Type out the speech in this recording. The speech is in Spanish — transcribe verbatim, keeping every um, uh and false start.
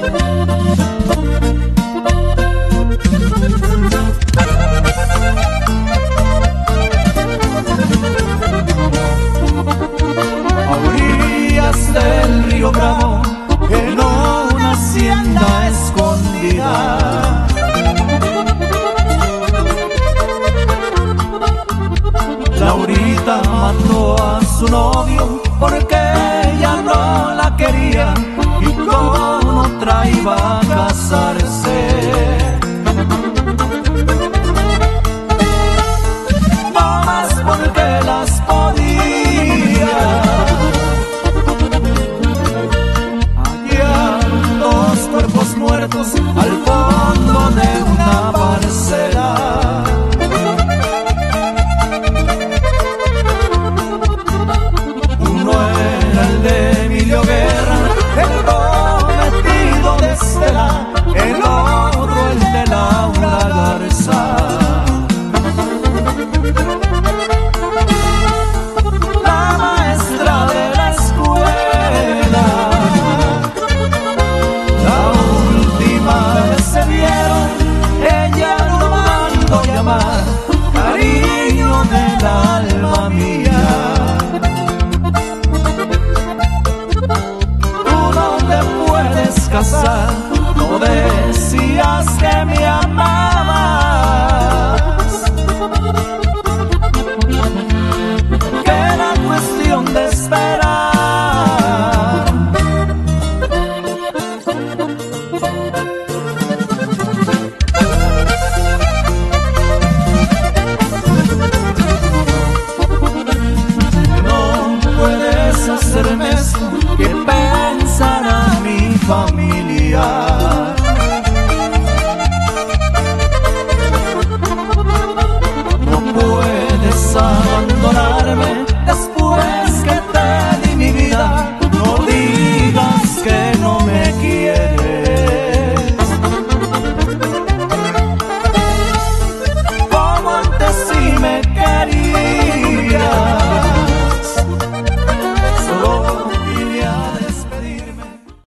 Del río Bravo, en una hacienda escondida, Laurita mató a su novio porque ella no la quería y con otra iba a casarse. No más porque las podía cuerpos muertos al fondo de una parcela. Uno era el de Emilio Guerra, el prometido de Estela, el otro el de Laura Garza. La maestra de la escuela, se vieron, ella lo mandó llamar, cariño del alma mía. Tú no te puedes casar, no decías que me